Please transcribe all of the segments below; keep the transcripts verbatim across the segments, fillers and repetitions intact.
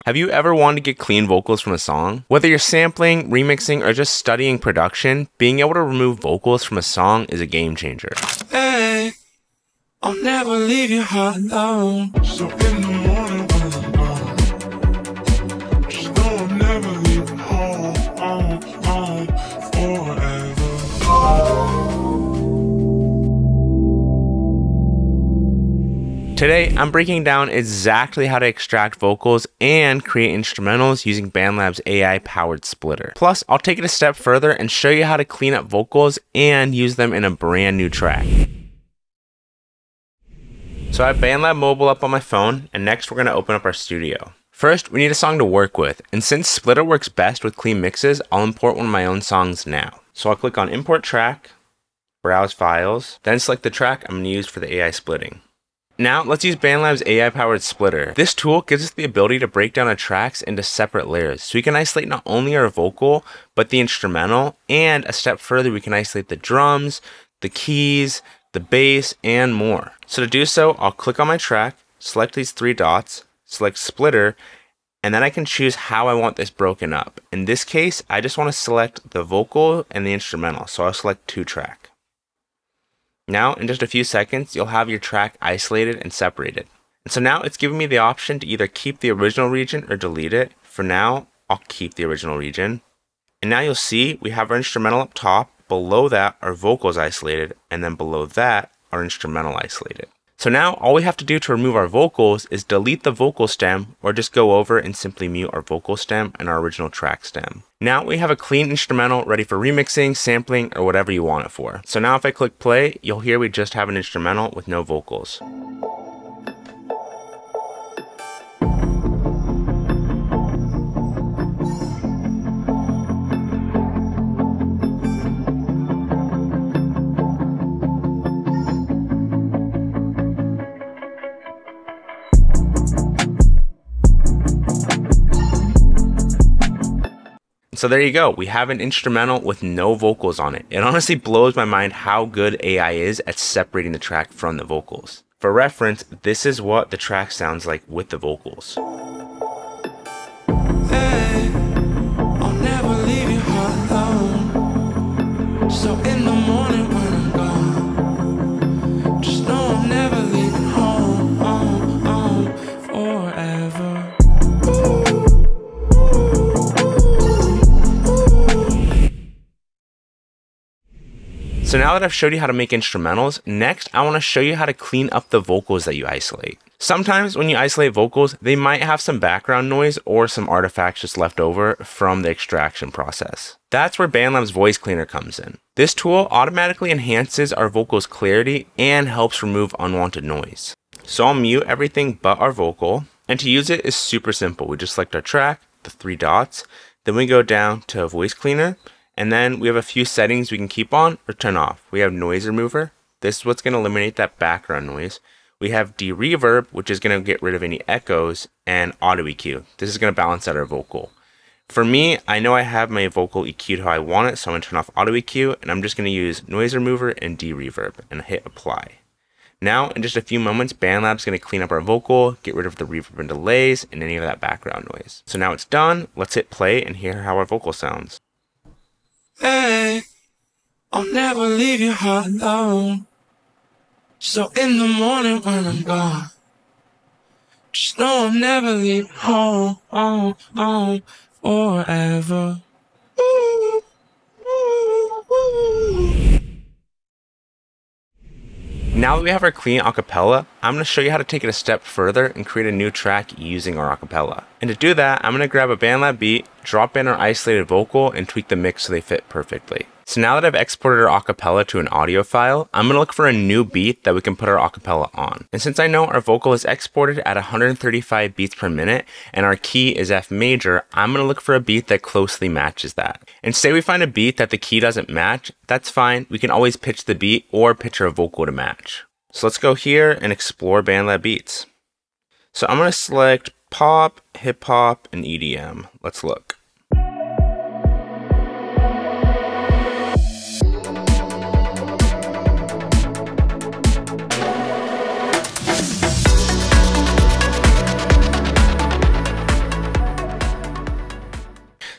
Have you ever wanted to get clean vocals from a song? Whether you're sampling, remixing, or just studying production, being able to remove vocals from a song is a game changer. Hey, I'll never leave your heart alone. So in the morning when I'm gone, just know I'm never leaving home, home, home forever. Today, I'm breaking down exactly how to extract vocals and create instrumentals using BandLab's A I-powered splitter. Plus, I'll take it a step further and show you how to clean up vocals and use them in a brand new track. So I have BandLab Mobile up on my phone, and next we're going to open up our studio. First, we need a song to work with, and since Splitter works best with clean mixes, I'll import one of my own songs now. So I'll click on Import Track, Browse Files, then select the track I'm going to use for the A I splitting. Now, let's use BandLab's A I-powered splitter. This tool gives us the ability to break down our tracks into separate layers, so we can isolate not only our vocal, but the instrumental, and a step further, we can isolate the drums, the keys, the bass, and more. So to do so, I'll click on my track, select these three dots, select splitter, and then I can choose how I want this broken up. In this case, I just want to select the vocal and the instrumental, so I'll select two track. Now, in just a few seconds, you'll have your track isolated and separated. And so now it's giving me the option to either keep the original region or delete it. For now, I'll keep the original region. And now you'll see we have our instrumental up top, below that our vocals isolated, and then below that our instrumental isolated. So now all we have to do to remove our vocals is delete the vocal stem or just go over and simply mute our vocal stem and our original track stem. Now we have a clean instrumental ready for remixing, sampling, or whatever you want it for. So now if I click play, you'll hear we just have an instrumental with no vocals. So there you go, we have an instrumental with no vocals on it. It honestly blows my mind how good A I is at separating the track from the vocals. For reference, this is what the track sounds like with the vocals. Hey, I'll never leave your heart alone. So in the morning when I'm gone, just know I'm never leaving home, home, home forever. So now that I've showed you how to make instrumentals, next I want to show you how to clean up the vocals that you isolate. Sometimes when you isolate vocals, they might have some background noise or some artifacts just left over from the extraction process. That's where BandLab's voice cleaner comes in. This tool automatically enhances our vocals' clarity and helps remove unwanted noise. So I'll mute everything but our vocal, and to use it is super simple. We just select our track, the three dots, then we go down to voice cleaner, and then we have a few settings we can keep on or turn off. We have noise remover. This is what's going to eliminate that background noise. We have de-reverb, which is going to get rid of any echoes, and auto E Q. This is going to balance out our vocal. For me, I know I have my vocal E Q'd how I want it, so I'm going to turn off auto E Q, and I'm just going to use noise remover and de-reverb and hit apply. Now, in just a few moments, BandLab's going to clean up our vocal, get rid of the reverb and delays, and any of that background noise. So now it's done. Let's hit play and hear how our vocal sounds. Hey, I'll never leave your heart alone. So in the morning when I'm gone, just know I'm never leaving home, home, home forever. Ooh, ooh, ooh. Now that we have our clean acapella, I'm going to show you how to take it a step further and create a new track using our acapella. And to do that, I'm going to grab a BandLab beat, drop in our isolated vocal, and tweak the mix so they fit perfectly. So now that I've exported our acapella to an audio file, I'm going to look for a new beat that we can put our acapella on. And since I know our vocal is exported at one hundred thirty-five beats per minute and our key is F major, I'm going to look for a beat that closely matches that. And say we find a beat that the key doesn't match, that's fine. We can always pitch the beat or pitch our vocal to match. So let's go here and explore BandLab beats. So I'm going to select pop, hip hop, and E D M. Let's look.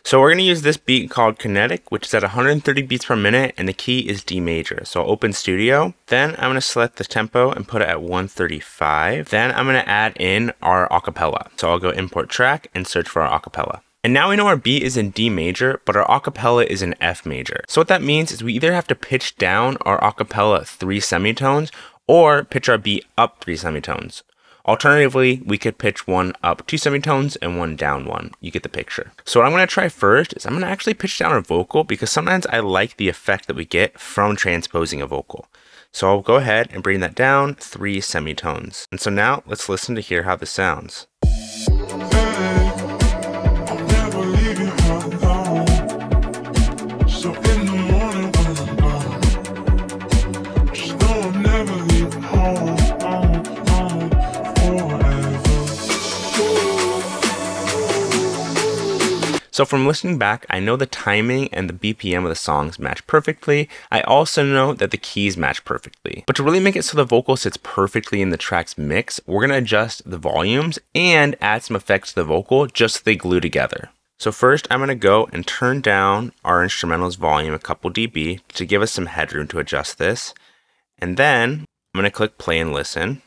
So we're going to use this beat called Kinetic, which is at one hundred thirty beats per minute, and the key is D major. So I'll open Studio. Then I'm going to select the tempo and put it at one thirty-five. Then I'm going to add in our acapella. So I'll go import track and search for our acapella. And now we know our beat is in D major, but our acapella is in F major. So what that means is we either have to pitch down our acapella three semitones or pitch our beat up three semitones. Alternatively, we could pitch one up two semitones and one down one. You get the picture. So what I'm going to try first is I'm going to actually pitch down our vocal because sometimes I like the effect that we get from transposing a vocal. So I'll go ahead and bring that down three semitones. And so now let's listen to hear how this sounds. So from listening back, I know the timing and the B P M of the songs match perfectly. I also know that the keys match perfectly. But to really make it so the vocal sits perfectly in the track's mix, we're going to adjust the volumes and add some effects to the vocal just so they glue together. So first, I'm going to go and turn down our instrumental's volume a couple dB to give us some headroom to adjust this. And then I'm going to click play and listen.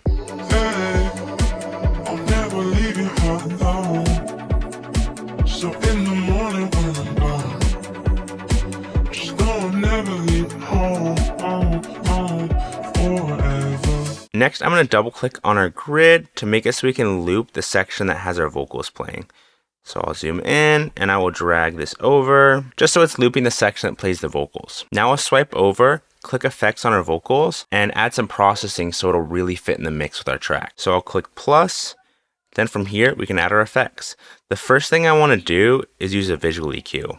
Next, I'm going to double click on our grid to make it so we can loop the section that has our vocals playing. So I'll zoom in and I will drag this over just so it's looping the section that plays the vocals. Now I'll swipe over, click effects on our vocals and add some processing so it'll really fit in the mix with our track. So I'll click plus, then from here we can add our effects. The first thing I want to do is use a visual E Q.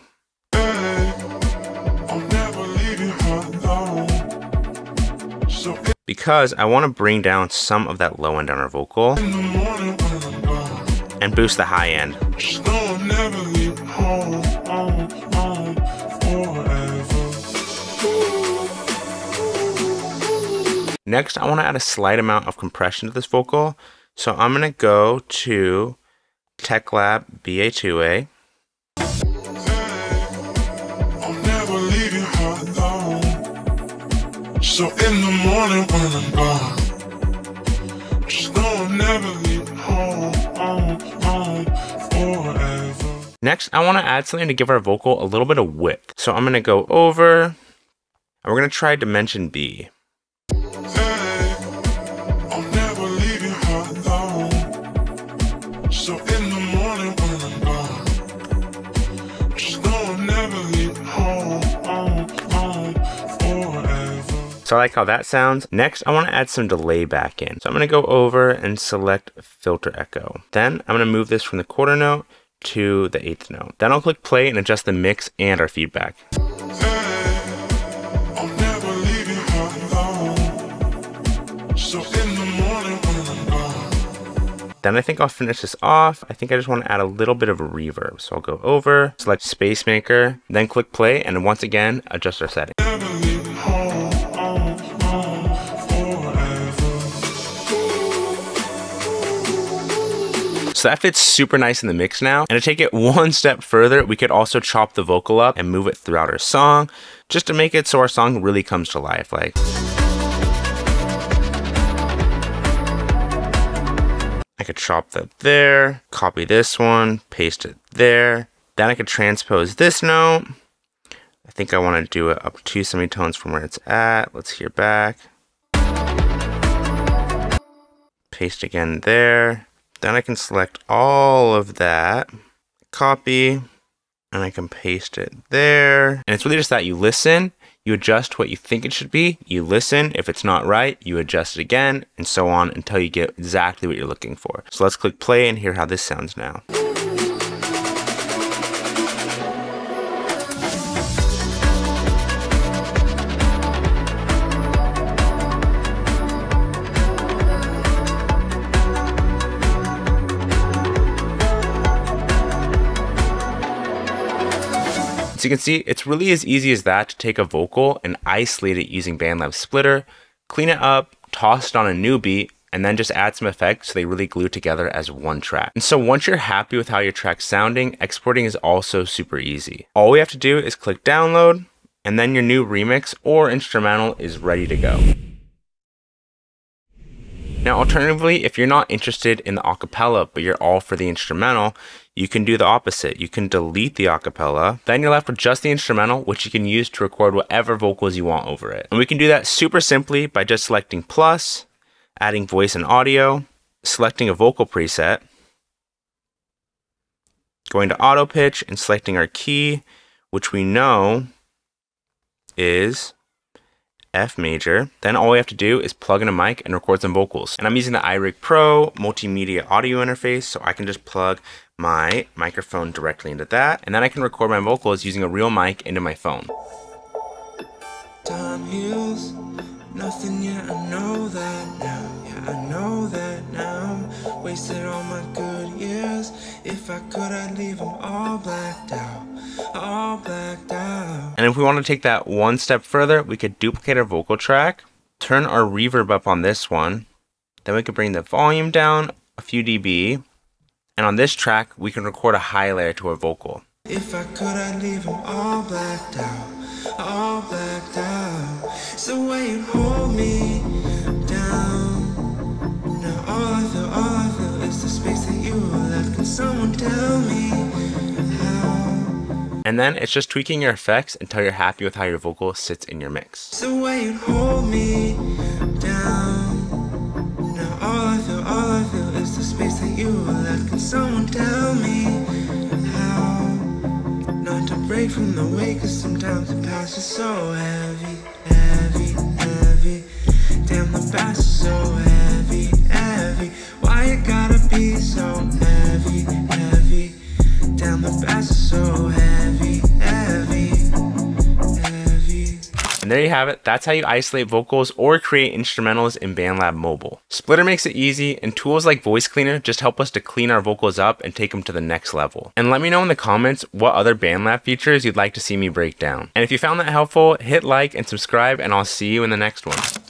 Because I want to bring down some of that low end on our vocal and boost the high end. Next, I want to add a slight amount of compression to this vocal. So I'm going to go to TecLab B A two A. So in the morning when I'm gone, just know I'll never leave home, home, home forever. Next, I want to add something to give our vocal a little bit of width. So I'm going to go over, and we're going to try Dimension B. Hey, I'll never leave you alone. So in the morning when I'm gone, just know I'll never leave home, home, home forever. So I like how that sounds. Next, I want to add some delay back in. So I'm going to go over and select filter echo. Then I'm going to move this from the quarter note to the eighth note. Then I'll click play and adjust the mix and our feedback. Then I think I'll finish this off. I think I just want to add a little bit of a reverb. So I'll go over, select Space Maker, then click play, and once again, adjust our setting. So that fits super nice in the mix now. And to take it one step further, we could also chop the vocal up and move it throughout our song, just to make it so our song really comes to life. Like, I could chop that there, copy this one, paste it there. Then I could transpose this note. I think I want to do it up two semitones from where it's at. Let's hear back. Paste again there. Then I can select all of that, copy, and I can paste it there. And it's really just that you listen, you adjust what you think it should be, you listen, if it's not right, you adjust it again, and so on until you get exactly what you're looking for. So let's click play and hear how this sounds now. So you can see, it's really as easy as that to take a vocal and isolate it using BandLab Splitter, clean it up, toss it on a new beat, and then just add some effects so they really glue together as one track. And so once you're happy with how your track's sounding, exporting is also super easy. All we have to do is click download, and then your new remix or instrumental is ready to go. Now, alternatively, if you're not interested in the acapella, but you're all for the instrumental, you can do the opposite. You can delete the acapella, then you're left with just the instrumental, which you can use to record whatever vocals you want over it. And we can do that super simply by just selecting plus, adding voice and audio, selecting a vocal preset, going to auto pitch and selecting our key, which we know is F major. Then all we have to do is plug in a mic and record some vocals. And I'm using the iRig Pro multimedia audio interface, so I can just plug my microphone directly into that, and then I can record my vocals using a real mic into my phone. Time heals, nothing yet, I know that now. Yeah, I know that now. Wasted all my good years. If I could, I'd leave them all blacked out. All blacked out. And if we want to take that one step further, we could duplicate our vocal track, turn our reverb up on this one, then we could bring the volume down a few dB, and on this track, we can record a high layer to our vocal. If I could, I'd leave them all blacked out. All blacked out. It's the way you hold me down. Now all I feel, all I feel is the space that you left. Can someone tell me how? And then it's just tweaking your effects until you're happy with how your vocal sits in your mix. It's the way you hold me down. Now all I feel, all I feel is the space that you left. Can someone tell me how? Not to break from the weight, cause sometimes the past is so heavy, heavy, heavy. Damn, the past is so heavy, heavy. Why it gotta be so heavy, heavy? Damn, the past is so heavy, heavy, heavy. And there you have it. That's how you isolate vocals or create instrumentals in BandLab Mobile. Splitter makes it easy, and tools like Voice Cleaner just help us to clean our vocals up and take them to the next level. And let me know in the comments what other BandLab features you'd like to see me break down. And if you found that helpful, hit like and subscribe, and I'll see you in the next one.